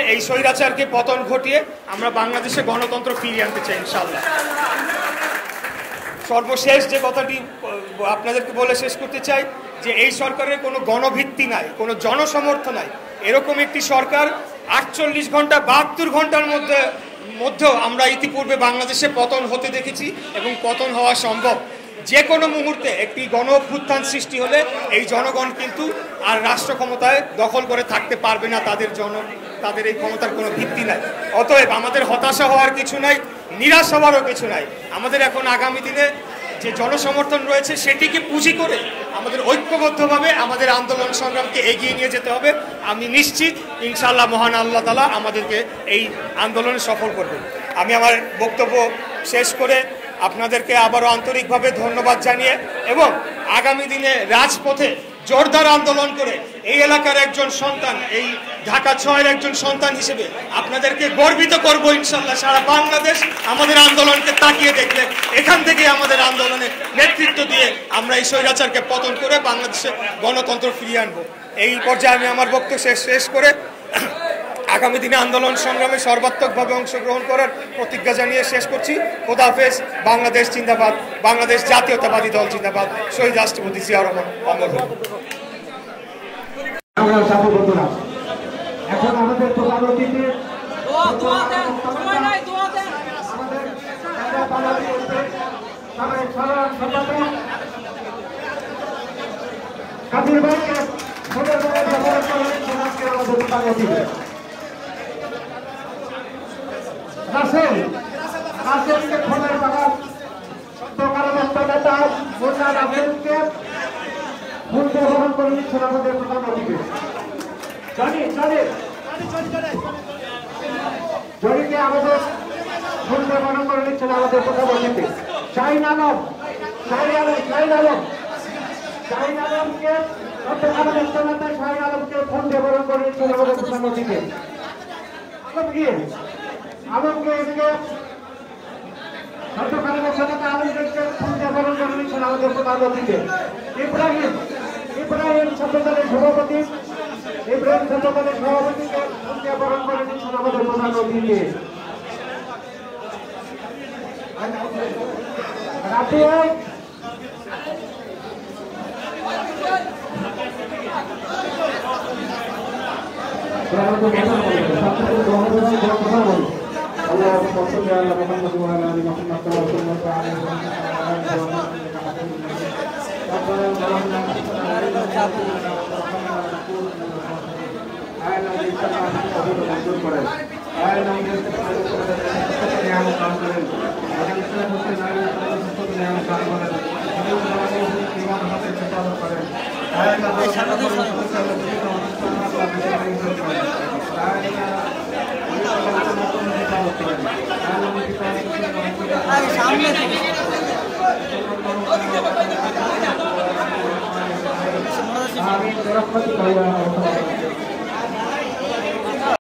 এই স্বৈরাচারকে পতন ঘটিয়ে আমরা বাংলাদেশে গণতন্ত্র ফিরিয়ে আনতে চাই ইনশাআল্লাহ। সর্বশেষ যে কথাটি আপনাদেরকে বলে শেষ করতে চাই যে এই সরকারের কোনো গণভিত্তি নাই, কোনো জনসমর্থন নাই। এরকম একটি সরকার 48 ঘন্টা 72 ঘন্টার মধ্যেও আমরা ইতিপূর্বে বাংলাদেশে পতন হতে দেখেছি এবং পতন হওয়া সম্ভব। যে কোনো মুহূর্তে একটি গণ অভ্যুত্থান সৃষ্টি হলে এই জনগণ কিন্তু আর রাষ্ট্র ক্ষমতায় দখল করে থাকতে পারবে না, তাদের এই ক্ষমতার কোনো ভিত্তি নাই। অতএব আমাদের হতাশা হওয়ার কিছু নাই, নিরাশ হওয়ারও কিছু নাই। আমাদের এখন আগামী দিনে যে জনসমর্থন রয়েছে সেটিকে পুঁজি করে আমাদের ঐক্যবদ্ধভাবে আমাদের আন্দোলন সংগ্রামকে এগিয়ে নিয়ে যেতে হবে। আমি নিশ্চিত ইনশাআল্লাহ মহান আল্লাহ তাআলা আমাদেরকে এই আন্দোলনে সফল করবেন। আমি আমার বক্তব্য শেষ করে আপনাদেরকে আবারও আন্তরিকভাবে ধন্যবাদ জানিয়ে এবং আগামী দিনে রাজপথে জোরদার আন্দোলন করে এই এলাকার একজন সন্তান, এই ঢাকা ৬-এর একজন সন্তান হিসেবে আপনাদেরকে গর্বিত করব ইনশাআল্লাহ। সারা বাংলাদেশ আমাদের আন্দোলনকে তাকিয়ে দেখবে, এখান থেকে আমাদের আন্দোলনে নেতৃত্ব দিয়ে আমরা এই স্বৈরাচারকে পতন করে বাংলাদেশে গণতন্ত্র ফিরিয়ে আনবো। এই পর্যায়ে আমি আমার বক্তব্য শেষ করে আগামী দিনে আন্দোলন সংগ্রামে সর্বাত্মকভাবে অংশগ্রহণ করার প্রতিজ্ঞা জানিয়ে শেষ করছি। খোদা হাফেজ। বাংলাদেশ জিন্দাবাদ, বাংলাদেশ জাতীয়তাবাদী দল জিন্দাবাদ, শহীদ রাষ্ট্রপতি জিয়া রহমান অমর হোক। এখন আমাদের প্রধান অতিথি কাদির ভাইকে রাসেলকে ফোনের বাগান দোকানস্থ নেতা মুন্না রাসেলকে ফুল দিয়ে গ্রহণ করে নিচ্ছেন আমাদের প্রধান অতিথি জড়িকে আমাদের ফুল দিয়ে গ্রহণ করে নিচ্ছেন আমাদের প্রধান অতিথি শাহিন আলমকে দোকানস্থ নেতা শাহিন আলমকে ফুল দিয়ে গ্রহণ করে নিচ্ছেন আমাদের প্রধান অতিথি আলমকে এদিকে আমাদের প্রধান অতিথি ইব্রাহিম ছাত্রদলের সভাপতি ছাত্রদলের বরণ করে নিচ্ছেন আমাদের প্রধান অতিথি اللهم صل على محمد وعلى ال محمد كما صليت على ابراهيم وعلى ال ابراهيم انك حميد مجيد ربنا ظلمنا انفسنا وان لم تغفر لنا وترحمنا لنكونن من الخاسرين اعلم بالسماء حسبه منصور قريش اعلم بالسماء حسبه نعم القاسرين وكان سلف السنه حسبه نعم القاسرين ومن ظلمه فيما حسب كتاب قريش اعلم সামনে থেকে আমি